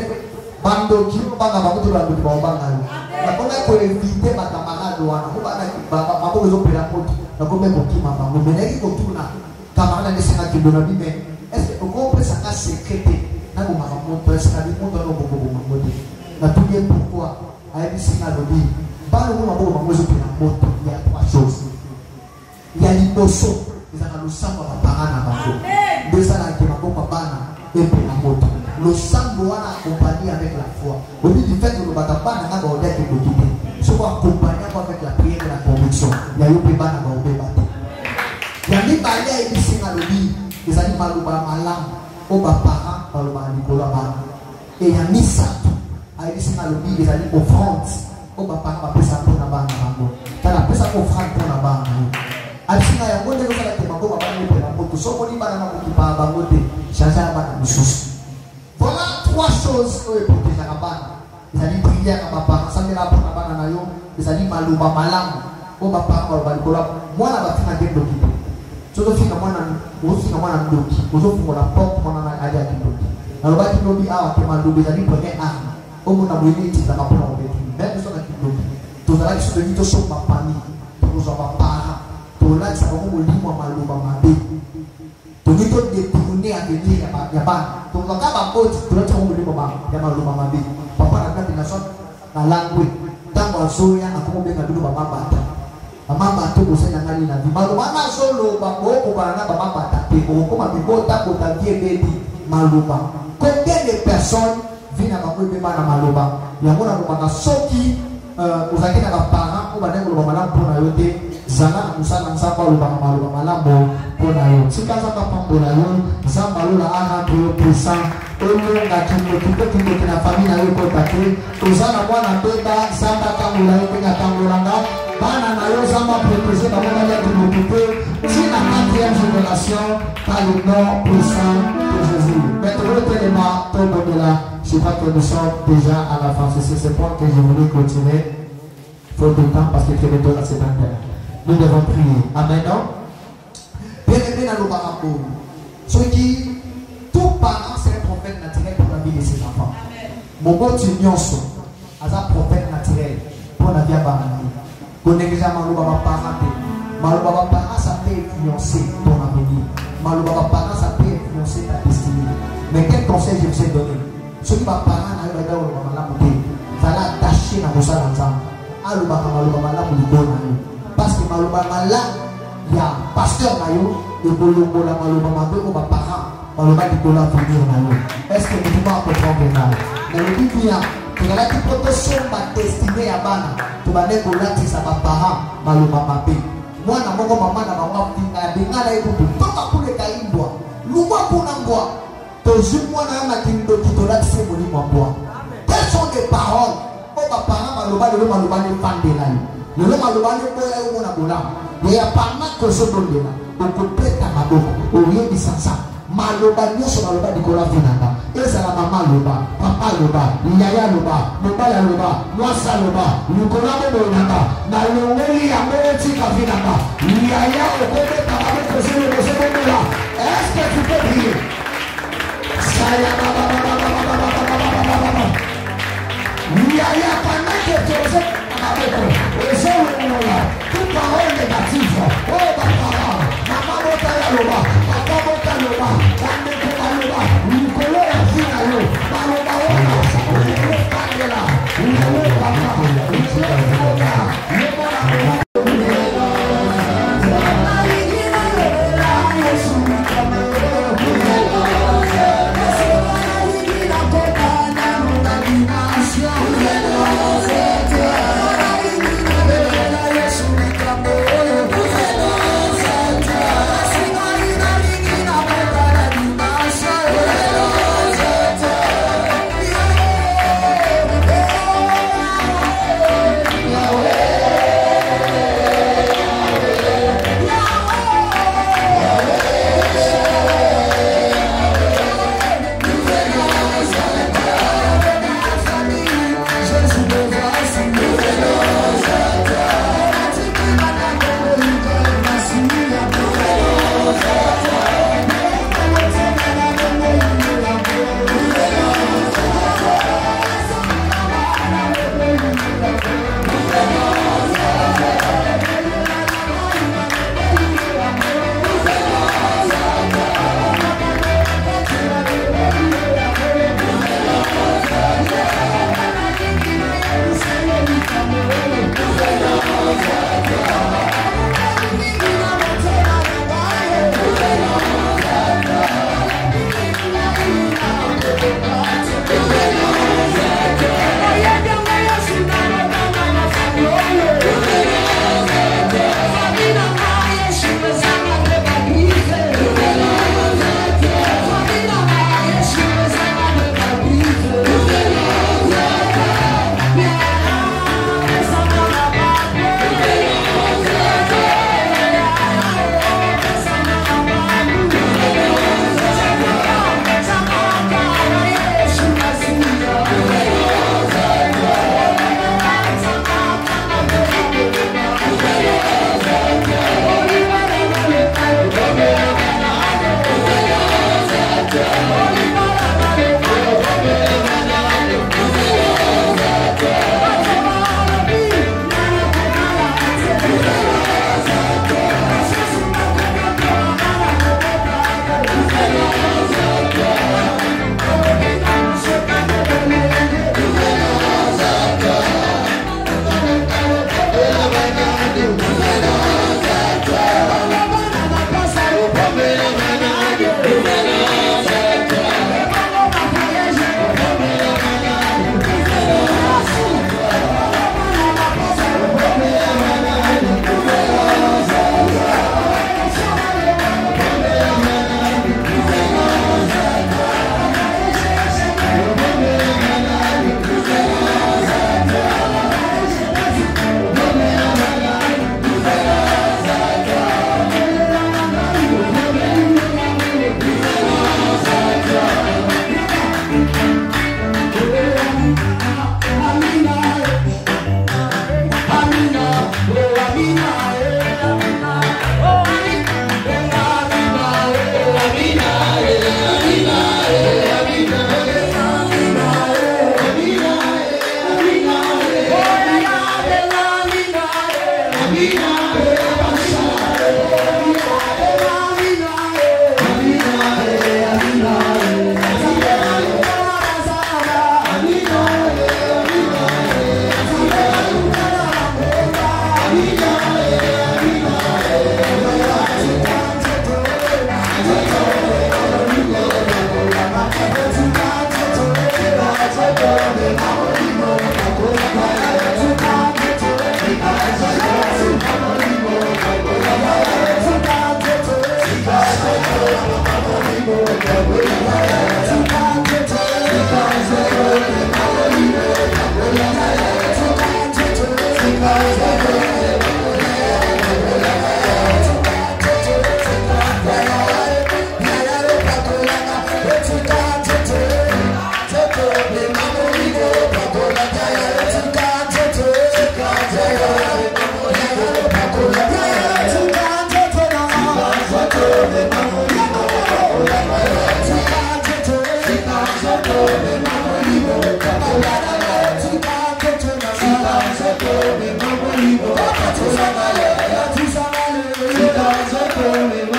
Bando qui banga bamutu bando banga na kona ko éviter ba camarade wana ko bana ba mabo zo pela pote na ko memo ki mama mo meneki ko tuna camarade ne sanga ki dona bi mais est-ce que on peut ça secréter na ko mama mo presse na bi mo do no bobo mo de na tout bien pourquoi ay bi singa do bi ba no mo mabo mo zo pela moto il y a trois choses il y a liboso ezaka lusamba ba parana bango ndesa na ki mabo bana et pela moto le sang doit accompagner avec la foi. Au lieu du fait que le batapa n'a pas ordonné de quitter, ce soit accompagné avec la prière et la conviction. Il y a eu des bana dans le battre. Il y a des balais et des signes à l'obéi. Les animaux malam, au bapara, par le manicola bana. Et il y a missa, à des signes à l'obéi, les animaux offrandes, au bapara, après ça pour la bana. T'as la pesa offrande pour la bana. Alsinga ya ngode ko kala temako baba ni pela moto so ko ni bana na ko kipa ba ngode chacha bana mususu. Voilà trois choses que pour protéger la bana. Ils allaient prier à papa, ça me l'a pour la bana na yo, ils allaient maluba malam. O papa ko ba ko la moi la batina de bloqué. So to fika mwana, o fika mwana bloqué. O so fungo la porte mwana na aja ki bloqué. Na lo ba ki lobi awa ke maluba ils allaient prendre arme. O mona mwini ti za kapona o betu. Même so na ki bloqué. To za la ki so de to so ma pani. To zo ba para. To la sa ko mo limwa maluba mabe. Tuni to détourner à venir ya ba to ka ba ko to to mo limwa ba ya maluba mabe. Papa na kati na so na langue. Tango asoya akomo be na dudu ba mabata. Mama to ko senya ngani na maluba na solo ba ko ba na ba mabata. Pe ko ko ma bi ko ta ko ta vie baby maluba. Combien de personnes viennent à ma na maluba. Ya mona ko ba soki uzakina ba parents ko ba na ko ba malam po na yote. Zana musana nsamba lubanga maluba malambo pona yo sikaza kapambo na yo zamba lula ana to puissant olo ngatumbo tuko kina famille yo ko tate uzana mwana beba zamba kamula yo kina kamulanga bana na yo zamba protéger ba mwana ya tuko c'est la quatrième génération par le nom puissant de Jésus. Maintenant tellement tombe de là, je crois que nous sommes déjà à la fin. C'est ce point que je voulais continuer. Faut du temps parce que c'est bientôt la septembre. Nous devons prier. Amen, non? Bien aimé dans le barambo. Ce qui, tout parent, c'est un prophète naturel pour la vie de ses enfants. Mon bon Nyonso, c'est un prophète naturel pour la vie de Barambo. Connaissez-vous Malouba parent? Malouba parent, ça peut influencer ton avenir. Malouba parent, ça peut influencer ta destinée. conseil que je vous ai donné. Ceux qui va parler à l'heure où on va la attacher dans le salon ensemble. Parce que malheureusement là, il y a pasteur Nayo et malheureusement parents. Est-ce que vous pouvez comprendre ça? Dans le but bien, tu as la protection destinée à Bana, tu vas aller pour là, ça va parents, malheureusement. Moi, na moko maman na maman bingala ekutu toka kule kaimbwa lugwa kuna mbwa tozimwa na kindo kitola tse moni mbwa. Quelles sont les paroles au papa maloba le maloba ne fandela le maloba ne boya yo na bola ya pana ko so dondela o ko peta maboko o yebi sansa maloba nyoso maloba dikola finanga ezala mama loba papa loba yaya loba mobala loba mwasa loba lukola bonanga na longeli ya moti kafinanga yaya okobe kama ko so le so bonela. Est-ce que tu peux prier? Saya baba yaya pana que tu sais et c'est toute parole négative oh papa maman bota ya loba papa bota loba kande ko loba nikolo ya fina yo maloba ona sakole kandela nikolo papa nikolo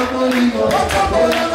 bolingo